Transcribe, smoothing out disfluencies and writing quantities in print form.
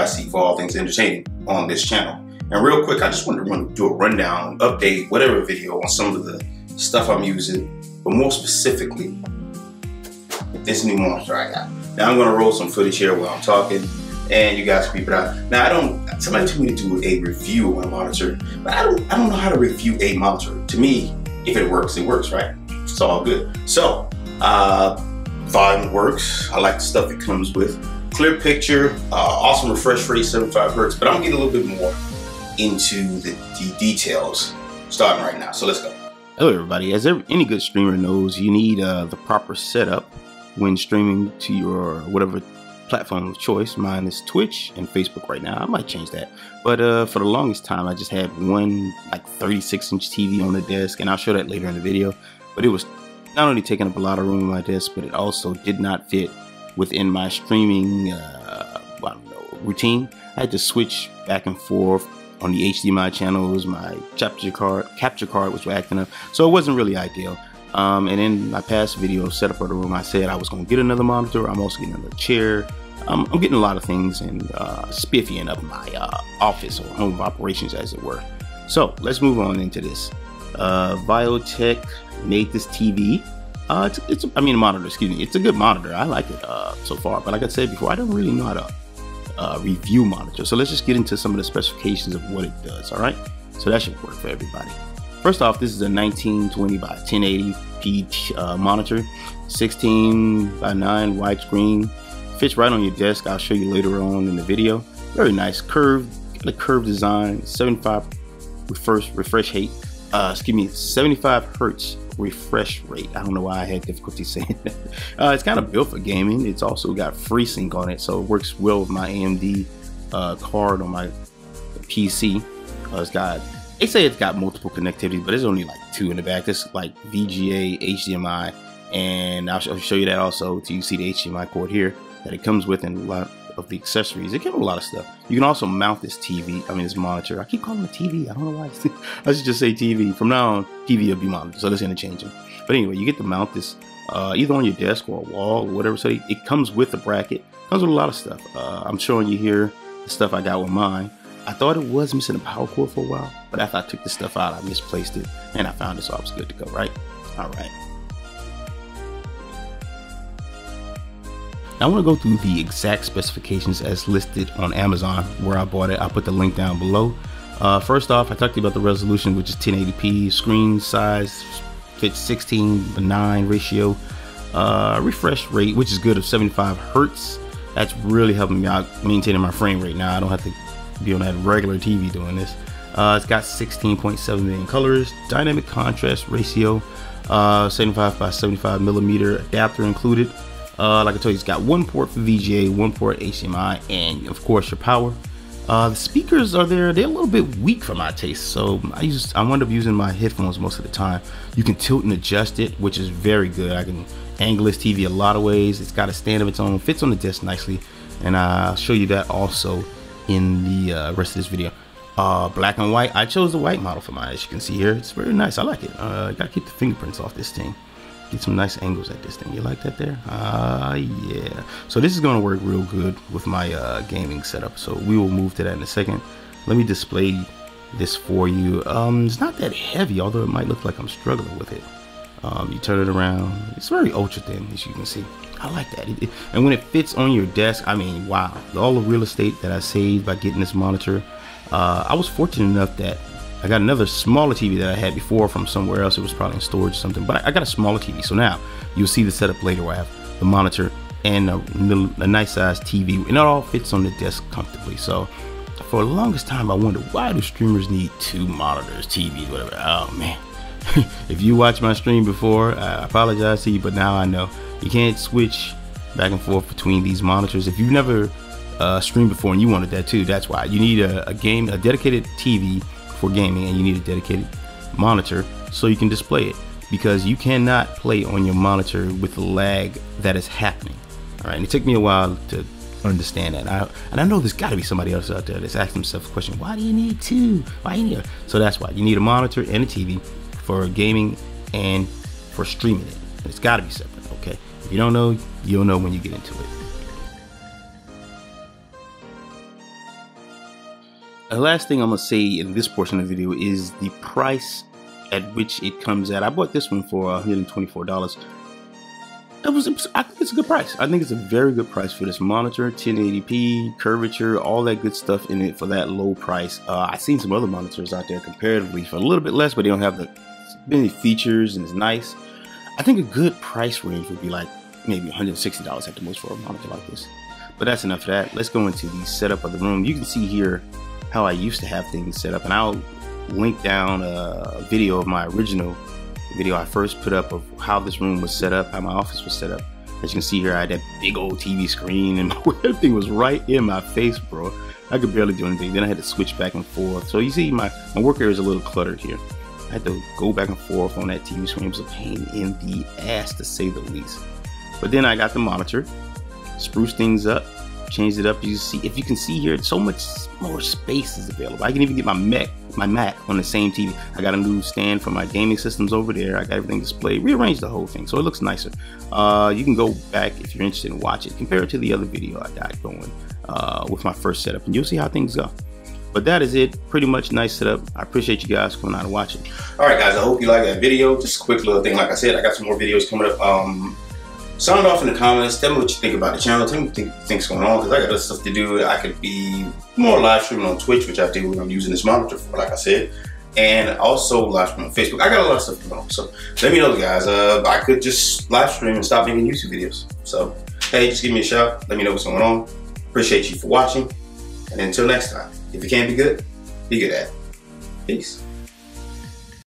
I seek for all things entertaining on this channel. And real quick, I just wanted to do a rundown, update, whatever video on some of the stuff I'm using, but more specifically, this new monitor I got. Now I'm gonna roll some footage here while I'm talking, and you guys can peep it out. Now somebody told me to do a review on a monitor, but I don't know how to review a monitor. To me, if it works, right? It's all good. So, volume works. I like the stuff it comes with. Clear picture, awesome refresh rate, 75 Hertz, but I'm gonna get a little bit more into the details starting right now. So let's go. Hello everybody. As any good streamer knows, you need the proper setup when streaming to your whatever platform of choice. Mine is Twitch and Facebook right now. I might change that, but for the longest time I just had one like 36-inch TV on the desk, and I'll show that later in the video. But it was not only taking up a lot of room on my desk, but it also did not fit within my streaming routine. I had to switch back and forth on the HDMI channels. My capture card was acting up, so it wasn't really ideal. And in my past video setup of the room, I said I was going to get another monitor. I'm also getting another chair. I'm getting a lot of things and spiffying up my office or home of operations, as it were. So let's move on into this. Viotech made this TV. I mean, monitor, excuse me. It's a good monitor. I like it so far. But like I said before, I don't really know how to review monitor. So let's just get into some of the specifications of what it does. All right. So that should work for everybody. First off, this is a 1920 by 1080p monitor, 16 by 9 widescreen. Fits right on your desk. I'll show you later on in the video. Very nice, curved design. 75 refresh rate. 75 Hertz refresh rate. I don't know why I had difficulty saying that. It's kind of built for gaming. It's also got FreeSync on it, so it works well with my AMD card on my PC. They say it's got multiple connectivity, but there's only like 2 in the back. This like VGA, HDMI, and I'll show you that also till you see the HDMI cord here that it comes with, and a lot of the accessories. It comes with a lot of stuff. You can also mount this this monitor. I keep calling it TV. I don't know why. I should just say TV. From now on, TV will be monitor, so let's interchange them. But anyway, you get to mount this either on your desk or a wall or whatever. So it comes with the bracket. Comes with a lot of stuff. I'm showing you here the stuff I got with mine. I thought it was missing a power cord for a while, but after I took the stuff out, I misplaced it, and I found it, so I was good to go, right? All right. Now I want to go through the exact specifications as listed on Amazon where I bought it. I'll put the link down below. First off, I talked to you about the resolution, which is 1080p. Screen size fits 16:9 ratio. Refresh rate, which is good, of 75 Hertz. That's really helping me out maintaining my frame rate. Now I don't have to be on that regular TV doing this. It's got 16.7 million colors, dynamic contrast ratio, 75 by 75 millimeter adapter included. Like I told you, it's got 1 port for VGA, 1 port HDMI, and of course your power. The speakers are there. They're a little bit weak for my taste, so I wind up using my headphones most of the time. You can tilt and adjust it, which is very good. I can angle this TV a lot of ways. It's got a stand of its own, fits on the desk nicely, and I'll show you that also in the rest of this video. Black and white. I chose the white model for mine, as you can see here. It's very nice. I like it. Gotta keep the fingerprints off this thing. Get some nice angles at this thing. You like that there? Yeah. So this is going to work real good with my gaming setup. So we will move to that in a second. Let me display this for you. It's not that heavy, although it might look like I'm struggling with it. You turn it around. It's very ultra thin, as you can see. I like that. And when it fits on your desk, I mean, wow. All the real estate that I saved by getting this monitor. I was fortunate enough that I got another smaller TV that I had before from somewhere else. It was probably in storage or something, but I got a smaller TV. So now you'll see the setup later where I have the monitor and a nice sized TV, and it all fits on the desk comfortably. So for the longest time, I wondered, why do streamers need 2 monitors, TVs, whatever? Oh man. If you watched my stream before, I apologize to you, but now I know you can't switch back and forth between these monitors. If you've never streamed before and you wanted that too, that's why. You need a dedicated TV for gaming, and you need a dedicated monitor so you can display it, because you cannot play on your monitor with the lag that is happening. All right, and it took me a while to understand that. And I know there's got to be somebody else out there that's asking themselves the question, why do you need 2? Why you need? So that's why you need a monitor and a TV for gaming and for streaming it. It's got to be separate, okay? If you don't know, you'll know when you get into it. The last thing I'm gonna say in this portion of the video is the price at which it comes at. I bought this one for $124. I think it's a good price. I think it's a very good price for this monitor. 1080p, curvature, all that good stuff in it for that low price. I've seen some other monitors out there comparatively for a little bit less, but they don't have the many features and it's nice. I think a good price range would be like maybe $160 at the most for a monitor like this. But that's enough of that. Let's go into the setup of the room. You can see here how I used to have things set up, and I'll link down a video of my original video I first put up of how this room was set up, how my office was set up. As you can see here, I had that big old TV screen and everything was right in my face, bro. I could barely do anything. Then I had to switch back and forth. So you see my work area is a little cluttered here. I had to go back and forth on that TV screen. It was a pain in the ass, to say the least. But then I got the monitor, spruced things up, changed it up. You see, if you can see here, so much more space is available. I can even get my Mac on the same TV. I got a new stand for my gaming systems over there. I got everything displayed, rearranged the whole thing, so it looks nicer. You can go back if you're interested and watch it. Compare it to the other video I got going with my first setup, and you'll see how things go. But that is it. Pretty much nice setup. I appreciate you guys coming out and watching. All right, guys. I hope you like that video. Just a quick little thing. Like I said, I got some more videos coming up. Sound off in the comments. Tell me what you think about the channel. Tell me what you think's going on, because I got other stuff to do. I could be more live streaming on Twitch, which I do when I'm using this monitor for, like I said, and also live streaming on Facebook. I got a lot of stuff going on, so let me know, guys. I could just live stream and stop making YouTube videos. So hey, just give me a shout. Let me know what's going on. Appreciate you for watching, and until next time, if you can't be good at it. Peace.